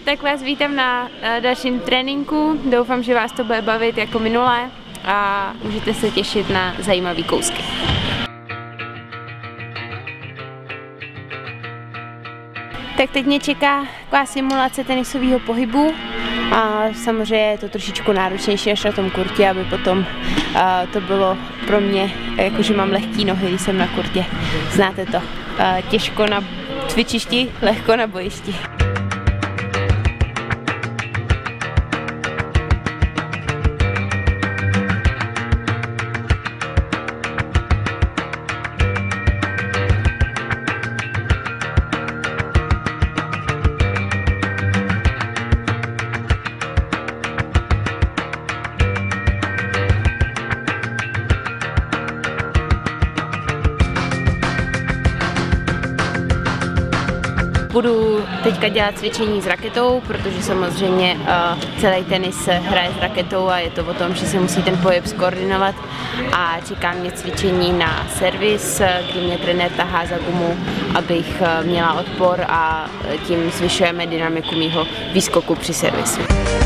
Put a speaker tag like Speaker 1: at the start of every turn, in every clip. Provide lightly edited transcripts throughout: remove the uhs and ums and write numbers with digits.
Speaker 1: tak vás vítám na dalším tréninku. Doufám, že vás to bude bavit jako minulé a můžete se těšit na zajímavé kousky. Tak teď mě čeká taková simulace tenisového pohybu a samozřejmě je to trošičku náročnější až na tom kurtě, aby potom to bylo pro mě, jakože mám lehký nohy, když jsem na kurtě. Znáte to, těžko na cvičišti, lehko na bojišti. Budu teďka dělat cvičení s raketou, protože samozřejmě celý tenis se hraje s raketou a je to o tom, že se musí ten pohyb skoordinovat a čeká mě cvičení na servis, kdy mě trenér tahá za gumu, abych měla odpor a tím zvyšujeme dynamiku mýho výskoku při servisu.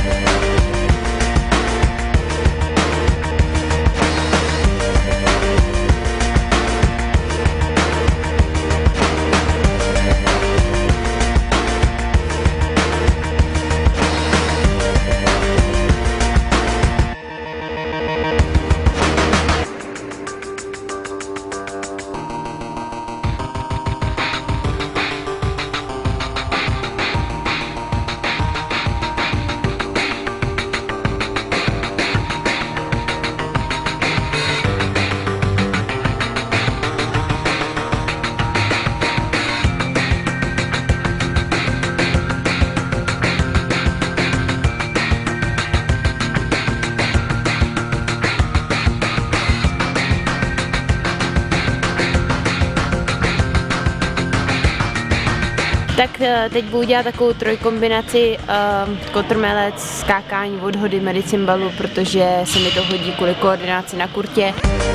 Speaker 1: Tak teď budu dělat takovou trojkombinaci kotrmelec, skákání, odhody, medicimbalu, protože se mi to hodí kvůli koordinaci na kurtě.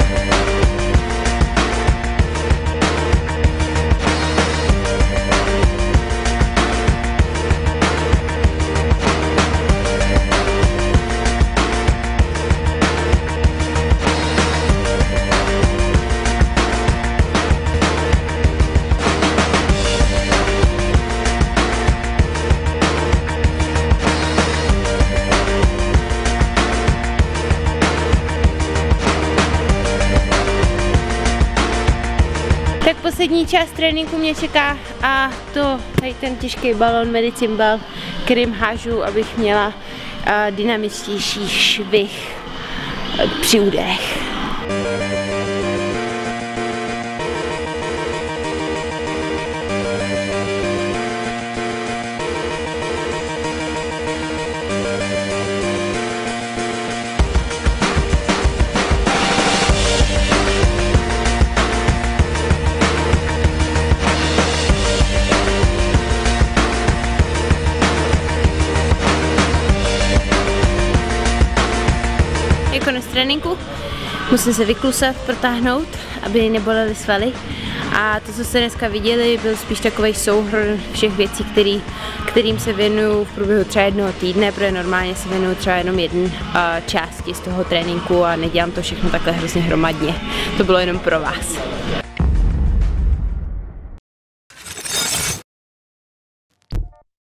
Speaker 1: Tak poslední část tréninku mě čeká a to tady ten těžký balon, medicimbal, kterým hážu, abych měla dynamičtější švih při úderech. Konec tréninku, musím se vyklusat, protáhnout, aby nebolely svaly. A to, co jste dneska viděli, byl spíš takový souhrn všech věcí, kterým se věnuju v průběhu třeba jednoho týdne, protože normálně se věnuju třeba jenom jedné části z toho tréninku a nedělám to všechno takhle hrozně hromadně. To bylo jenom pro vás.